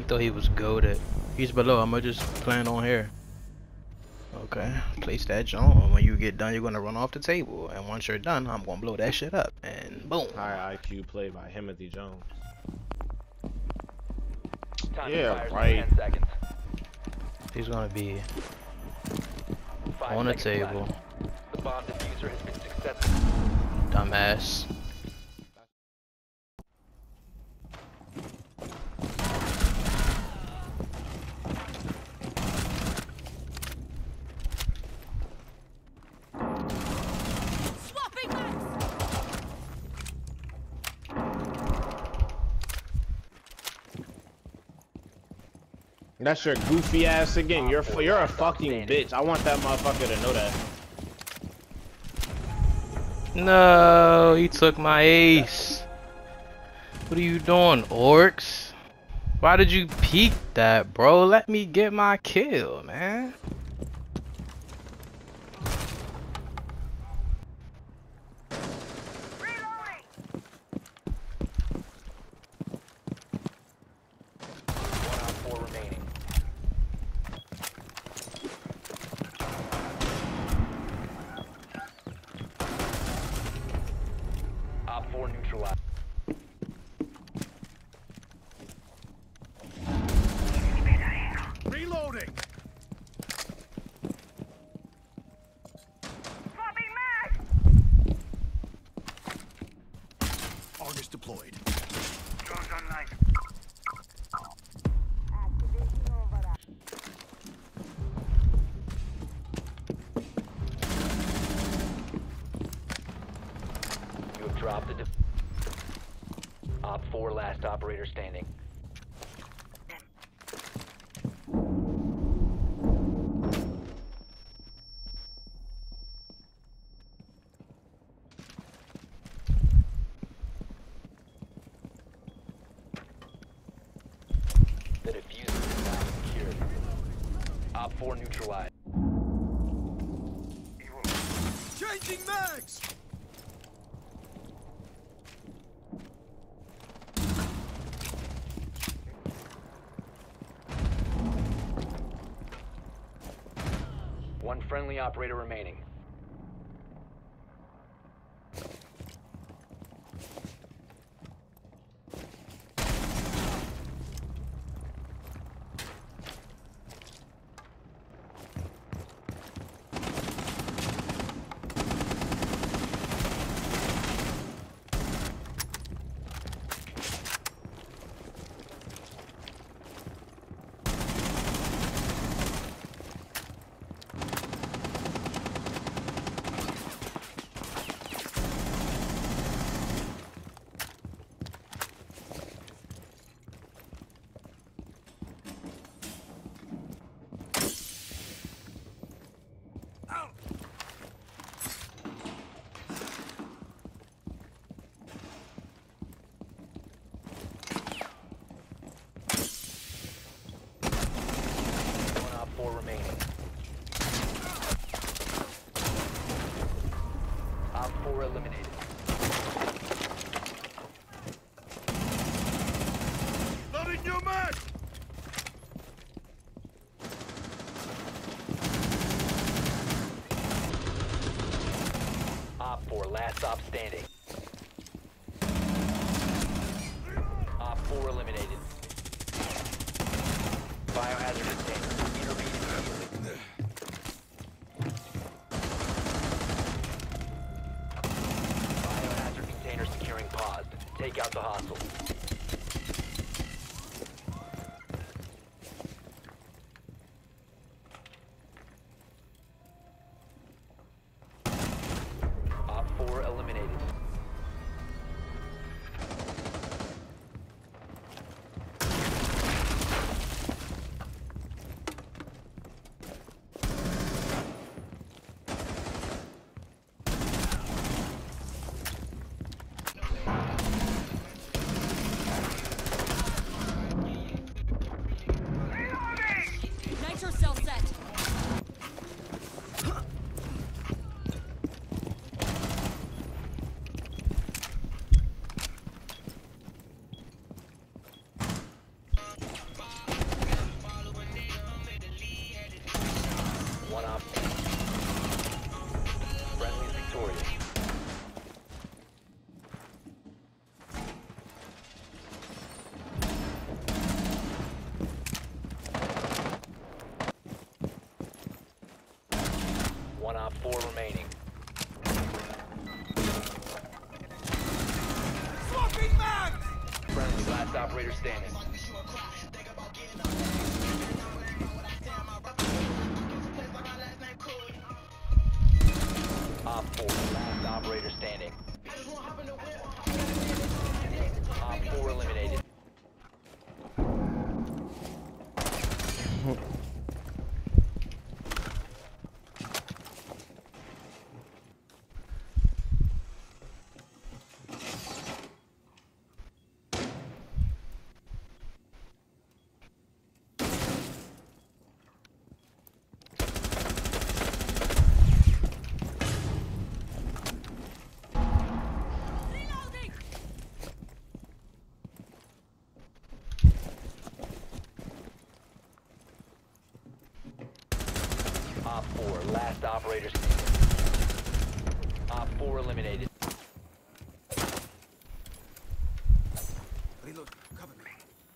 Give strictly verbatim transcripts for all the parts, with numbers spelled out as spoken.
He thought he was goaded. He's below. I'ma just plan on here. Okay, place that joint. When you get done, you're gonna run off the table, and once you're done, I'm gonna blow that shit up, and boom. High I Q play by Timothy Jones. Time Yeah, right. ten seconds. He's gonna be Five on the seconds table. left. The bomb diffuser has been successful. Dumbass. That's your goofy ass again. You're you're a fucking bitch. I want that motherfucker to know that. No, he took my ace. What are you doing, orcs? Why did you peek that, bro? Let me get my kill, man. Four neutralized. Reloading. Swapping mag. August deployed. Drones online. You have dropped the. Op four, last operator standing. The diffuser is now secured. Op four neutralized. Changing mags. One friendly operator remaining. Four remaining. Op four eliminated. Loading new mag. Op four, last op standing. Op four eliminated. Biohazard container. Biohazard container securing paused. Take out the hostile. Op four eliminated. Op four, last operator standing. Op four eliminated. Reload. Cover me.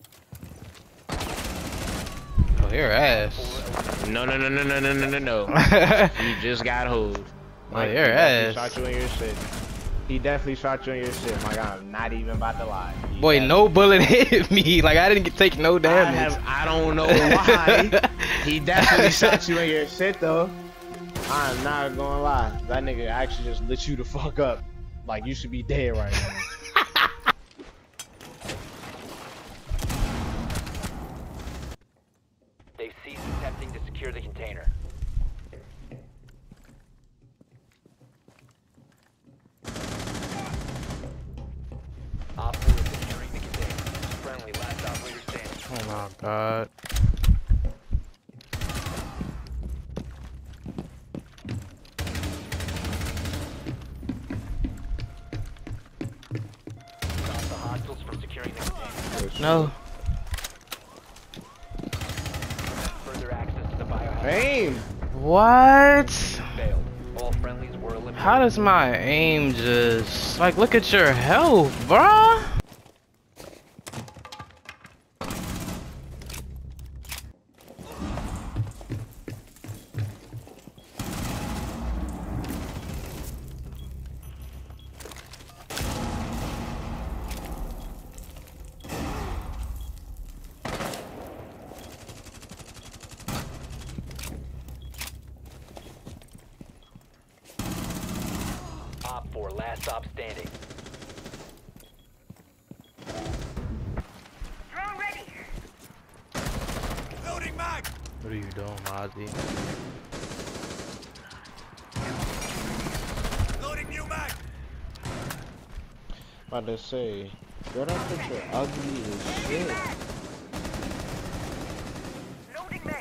Oh, your ass. No, no, no, no, no, no, no, no, no. You just got hold. Oh, your he definitely ass. shot you in your shit. He definitely shot you in your shit. My God, I'm not even about to lie. He Boy, definitely- no bullet hit me. Like, I didn't get, take no I, damage. have, I don't know why. He definitely shot you in your shit though. I'm not gonna lie. That nigga actually just lit you the fuck up. Like you should be dead right now. They've ceased attempting to secure the container. Op four is securing the container. Friendly, last operator standing. Oh my god. Stop the hostiles from securing the container. No. Further access to the biohazard Aim. What? failed. All friendlies were eliminated. How does my aim just... Like, look at your health, bruh. Op four, last stop standing. Drone ready. Loading mag. What are you doing, Mozzie? Loading new mag. About to say, girl, that picture ugly as shit. Loading mag.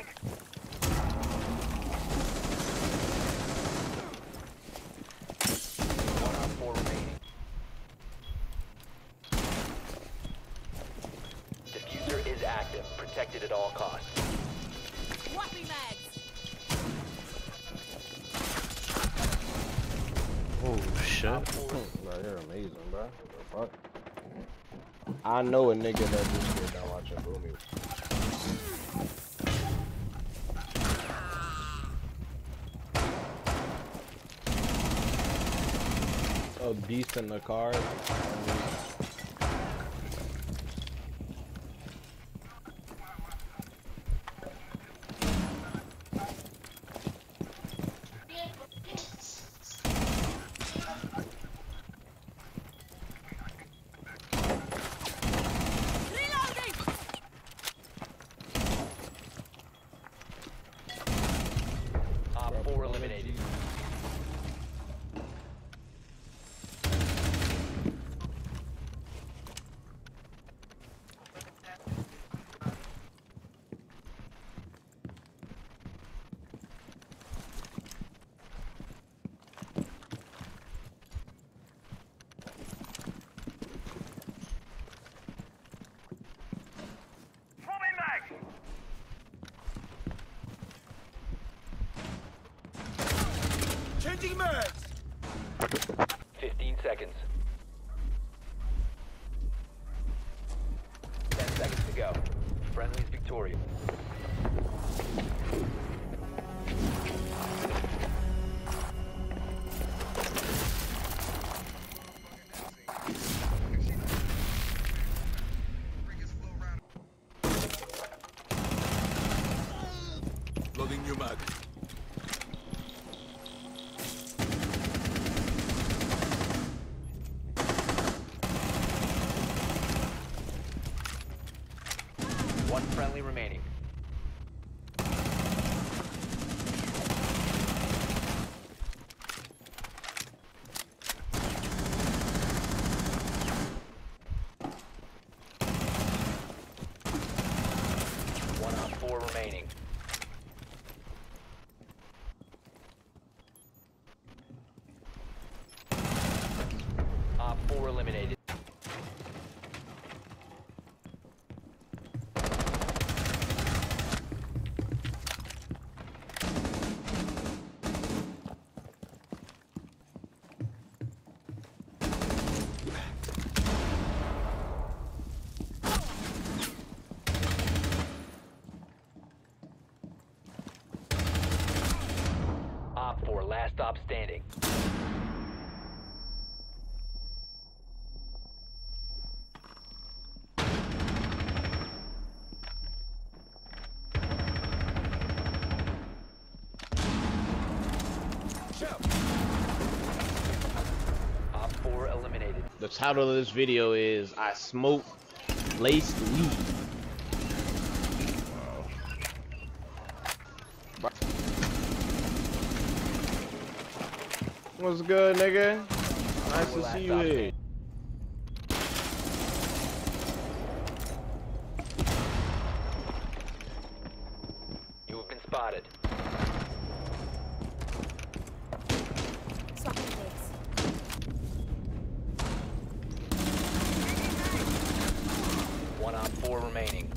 One op four remaining. Diffuser is active, protected at all costs. Swapping mags. Oh, shit. Bro, you're amazing, bro. What the fuck? I know a nigga that just did not watching Boomy. A beast in the car. Reloading. Op four eliminated. Swapping mag. Changing mags. Fifteen seconds. Ten seconds to go. Friendly's victorious. Loading new mag. One friendly remaining. four remaining. Op four eliminated. Op four, last stop standing. Op four eliminated. The title of this video is I Smoke Laced Weed. What's good, nigga? Nice to see you here. You have been spotted. Sucking dicks. One op four remaining.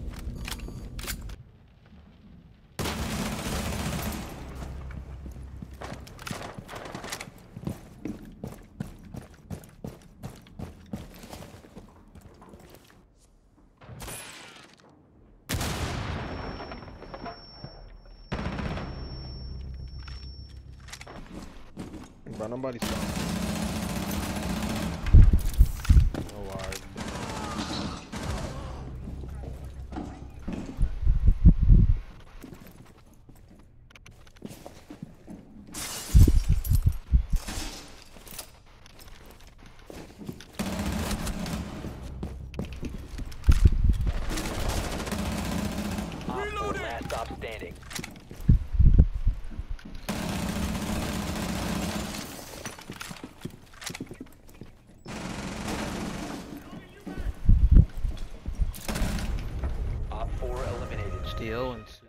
Bro, nobody saw. Oh, alright. Op four, last stop standing. Op four eliminated. Steve Owens.